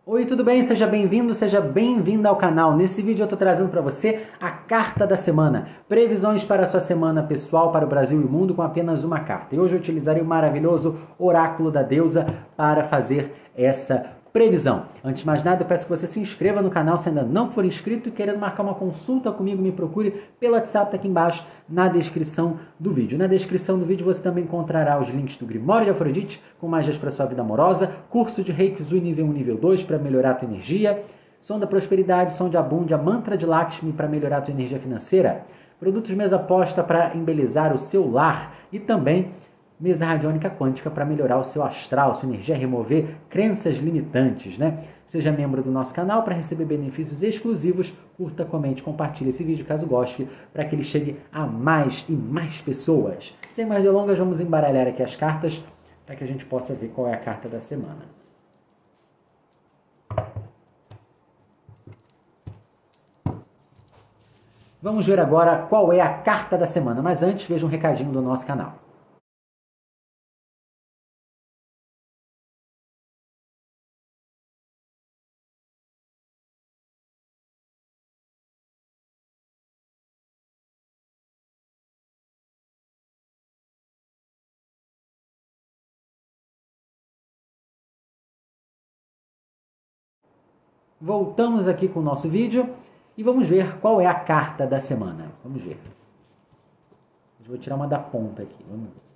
Oi, tudo bem? Seja bem-vindo, seja bem-vinda ao canal. Nesse vídeo eu estou trazendo para você a carta da semana. Previsões para a sua semana pessoal, para o Brasil e o mundo com apenas uma carta. E hoje eu utilizarei o maravilhoso oráculo da deusa para fazer essa previsão. Antes de mais nada, eu peço que você se inscreva no canal se ainda não for inscrito e querendo marcar uma consulta comigo, me procure pelo WhatsApp tá aqui embaixo na descrição do vídeo. Na descrição do vídeo você também encontrará os links do Grimório de Afrodite, com magias para sua vida amorosa, curso de Reiki Zui nível 1 nível 2 para melhorar a tua energia, som da prosperidade, som de abúndia, mantra de Lakshmi para melhorar a tua energia financeira, produtos mesa posta para embelezar o seu lar e também mesa radiônica quântica para melhorar o seu astral, sua energia, remover crenças limitantes, né? Seja membro do nosso canal para receber benefícios exclusivos, curta, comente, compartilhe esse vídeo caso goste, para que ele chegue a mais e mais pessoas. Sem mais delongas, vamos embaralhar aqui as cartas para que a gente possa ver qual é a carta da semana. Vamos ver agora qual é a carta da semana, mas antes veja um recadinho do nosso canal. Voltamos aqui com o nosso vídeo e vamos ver qual é a carta da semana. Vamos ver. Eu vou tirar uma da ponta aqui. Vamos ver.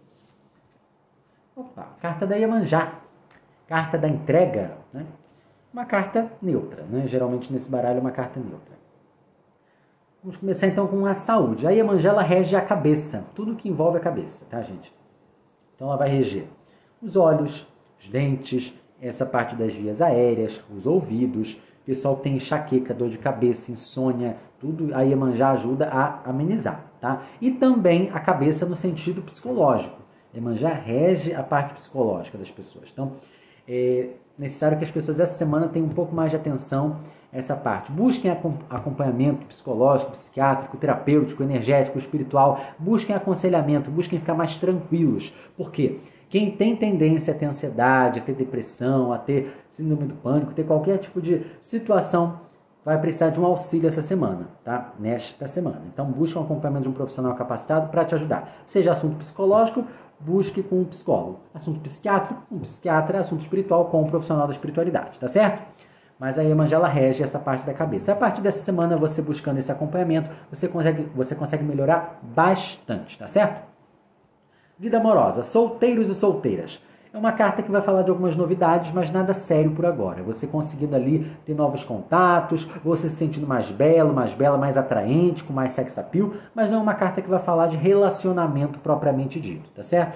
Opa, carta da Iemanjá. Carta da entrega, né? Uma carta neutra, né? Geralmente nesse baralho é uma carta neutra. Vamos começar então com a saúde. A Iemanjá, ela rege a cabeça, tudo que envolve a cabeça, tá, gente? Então ela vai reger os olhos, os dentes, essa parte das vias aéreas, os ouvidos. O pessoal que tem enxaqueca, dor de cabeça, insônia, tudo a Iemanjá ajuda a amenizar, tá? E também a cabeça no sentido psicológico. A Iemanjá rege a parte psicológica das pessoas. Então, é necessário que as pessoas essa semana tenham um pouco mais de atenção a essa parte. Busquem acompanhamento psicológico, psiquiátrico, terapêutico, energético, espiritual. Busquem aconselhamento, busquem ficar mais tranquilos. Por quê? Quem tem tendência a ter ansiedade, a ter depressão, a ter síndrome do pânico, ter qualquer tipo de situação, vai precisar de um auxílio essa semana, tá? Nesta semana. Então, busque um acompanhamento de um profissional capacitado para te ajudar. Seja assunto psicológico, busque com um psicólogo. Assunto psiquiátrico, um psiquiatra. Assunto espiritual, com um profissional da espiritualidade, tá certo? Mas a Iemanjá, ela rege essa parte da cabeça. A partir dessa semana, você buscando esse acompanhamento, você consegue melhorar bastante, tá certo? Vida amorosa, solteiros e solteiras. É uma carta que vai falar de algumas novidades, mas nada sério por agora. Você conseguindo ali ter novos contatos, você se sentindo mais belo, mais bela, mais atraente, com mais sex appeal, mas não é uma carta que vai falar de relacionamento propriamente dito, tá certo?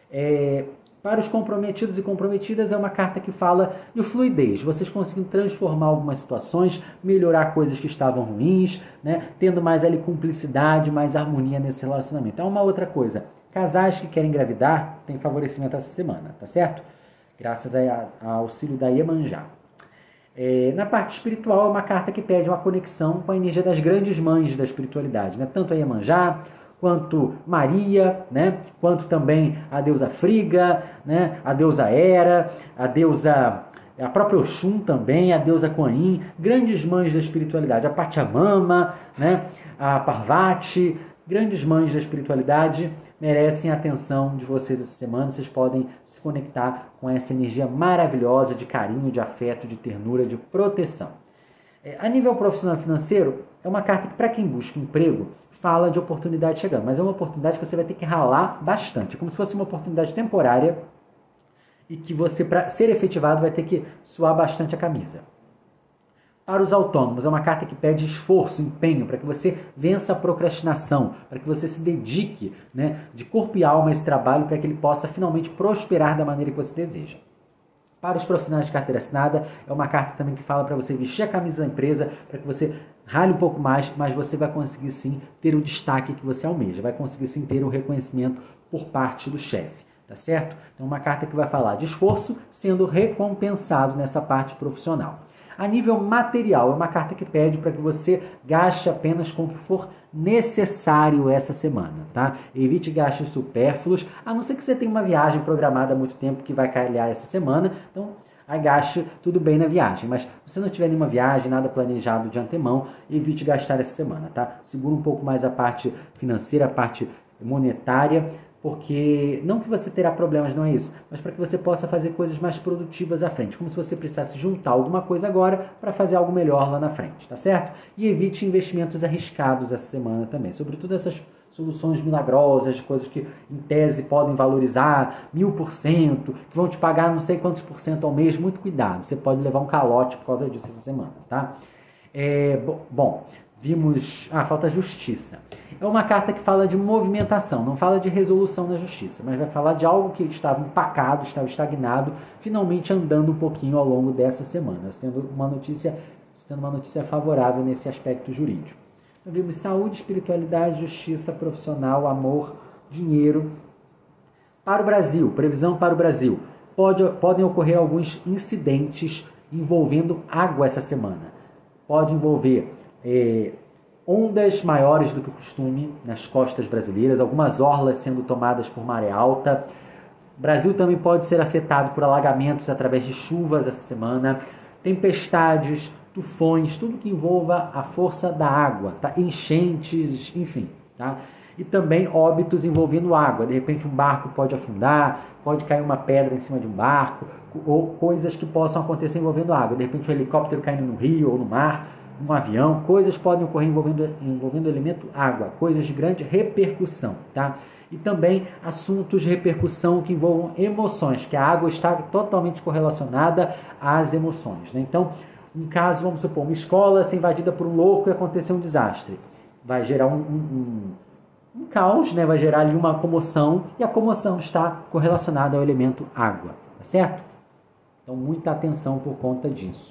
Para os comprometidos e comprometidas, é uma carta que fala de fluidez, vocês conseguindo transformar algumas situações, melhorar coisas que estavam ruins, né? Tendo mais ali cumplicidade, mais harmonia nesse relacionamento. É uma outra coisa. Casais que querem engravidar têm favorecimento essa semana, tá certo? Graças ao auxílio da Iemanjá. Na parte espiritual, é uma carta que pede uma conexão com a energia das grandes mães da espiritualidade, né? Tanto a Iemanjá, quanto Maria, né? Quanto também a deusa Friga, né? A deusa Hera, a própria Oxum também, a deusa Kuan Yin, grandes mães da espiritualidade, a Pachamama, né? A Parvati, grandes mães da espiritualidade, merecem a atenção de vocês essa semana. Vocês podem se conectar com essa energia maravilhosa de carinho, de afeto, de ternura, de proteção. A nível profissional e financeiro, é uma carta que, para quem busca emprego, fala de oportunidade chegando, mas é uma oportunidade que você vai ter que ralar bastante, como se fosse uma oportunidade temporária e que você, para ser efetivado, vai ter que suar bastante a camisa. Para os autônomos, é uma carta que pede esforço, empenho, para que você vença a procrastinação, para que você se dedique, né, de corpo e alma a esse trabalho, para que ele possa finalmente prosperar da maneira que você deseja. Para os profissionais de carteira assinada, é uma carta também que fala para você vestir a camisa da empresa, para que você rale um pouco mais, mas você vai conseguir sim ter o destaque que você almeja, vai conseguir sim ter o reconhecimento por parte do chefe, tá certo? Então, uma carta que vai falar de esforço sendo recompensado nessa parte profissional. A nível material, é uma carta que pede para que você gaste apenas com o que for necessário essa semana, tá? Evite gastos supérfluos, a não ser que você tenha uma viagem programada há muito tempo que vai calhar essa semana. Então, aí gaste tudo bem na viagem. Mas se você não tiver nenhuma viagem, nada planejado de antemão, evite gastar essa semana, tá? Segura um pouco mais a parte financeira, a parte monetária, porque não que você terá problemas, não é isso, mas para que você possa fazer coisas mais produtivas à frente, como se você precisasse juntar alguma coisa agora para fazer algo melhor lá na frente, tá certo? E evite investimentos arriscados essa semana também, sobretudo essas soluções milagrosas, de coisas que em tese podem valorizar 1000%, que vão te pagar não sei quantos por cento ao mês. Muito cuidado, você pode levar um calote por causa disso essa semana, tá? Bom, vimos... falta justiça. É uma carta que fala de movimentação, não fala de resolução na justiça, mas vai falar de algo que estava empacado, estava estagnado, finalmente andando um pouquinho ao longo dessa semana, tendo uma notícia favorável nesse aspecto jurídico. Então, vimos saúde, espiritualidade, justiça, profissional, amor, dinheiro. Para o Brasil, previsão para o Brasil. Podem ocorrer alguns incidentes envolvendo água essa semana. Pode envolver ondas maiores do que o costume nas costas brasileiras, algumas orlas sendo tomadas por maré alta. O Brasil também pode ser afetado por alagamentos através de chuvas essa semana, tempestades, tufões, tudo que envolva a força da água, tá? Enchentes, enfim, tá? E também óbitos envolvendo água. De repente um barco pode afundar, pode cair uma pedra em cima de um barco, ou coisas que possam acontecer envolvendo água. De repente um helicóptero caindo no rio ou no mar, um avião, coisas podem ocorrer envolvendo o elemento água, coisas de grande repercussão, tá? E também assuntos de repercussão que envolvam emoções, que a água está totalmente correlacionada às emoções, né? Então, um caso, vamos supor, uma escola ser invadida por um louco e acontecer um desastre. Vai gerar um caos, né? Vai gerar ali uma comoção, e a comoção está correlacionada ao elemento água, tá certo? Então, muita atenção por conta disso.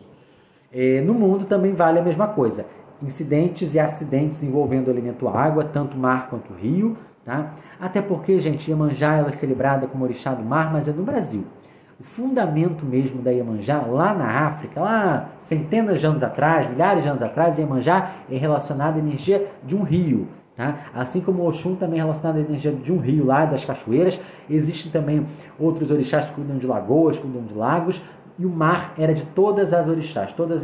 No mundo também vale a mesma coisa. Incidentes e acidentes envolvendo o elemento água, tanto mar quanto rio, tá? Até porque, gente, Iemanjá ela é celebrada como orixá do mar, mas é no Brasil. O fundamento mesmo da Iemanjá, lá na África, lá centenas de anos atrás, milhares de anos atrás, Iemanjá é relacionada à energia de um rio, tá? Assim como o Oxum também é relacionado à energia de um rio lá, das cachoeiras. Existem também outros orixás que cuidam de lagoas, cuidam de lagos, e o mar era de todas as orixás, todas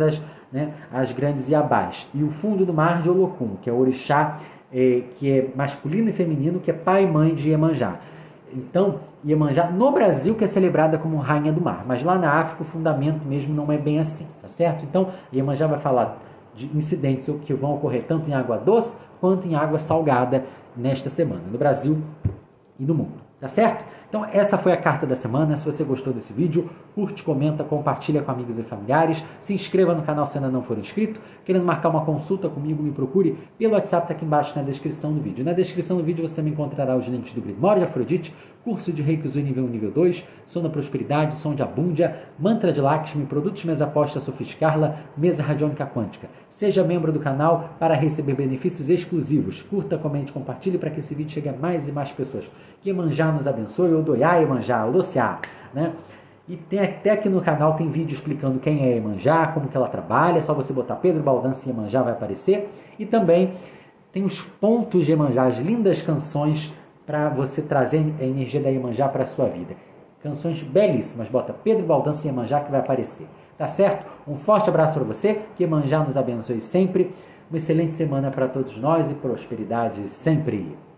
as grandes iabás. E o fundo do mar de Olocum, que é o orixá que é masculino e feminino, que é pai e mãe de Iemanjá. Então, Iemanjá no Brasil que é celebrada como rainha do mar, mas lá na África o fundamento mesmo não é bem assim, tá certo? Então, Iemanjá vai falar de incidentes que vão ocorrer tanto em água doce quanto em água salgada nesta semana, no Brasil e no mundo, tá certo? Então essa foi a carta da semana. Se você gostou desse vídeo, curte, comenta, compartilha com amigos e familiares, se inscreva no canal se ainda não for inscrito. Querendo marcar uma consulta comigo, me procure pelo WhatsApp, tá aqui embaixo na descrição do vídeo. Na descrição do vídeo você também encontrará os links do Grimório de Afrodite, curso de Reiki Usui nível 1 e nível 2, som da prosperidade, som de abúndia, mantra de Lakshmi, produtos mesa aposta Sofia Carla, mesa radiônica quântica. Seja membro do canal para receber benefícios exclusivos. Curta, comente, compartilhe para que esse vídeo chegue a mais e mais pessoas. Que Iemanjá nos abençoe, Odoiá Iemanjá, Olossiá, né? E tem até aqui no canal tem vídeo explicando quem é Iemanjá, como que ela trabalha. É só você botar Pedro Baldança e Iemanjá vai aparecer. E também tem os pontos de Iemanjá, as lindas canções para você trazer a energia da Iemanjá para a sua vida. Canções belíssimas. Bota Pedro Baldança e Iemanjá que vai aparecer. Tá certo? Um forte abraço para você. Que Iemanjá nos abençoe sempre. Uma excelente semana para todos nós e prosperidade sempre.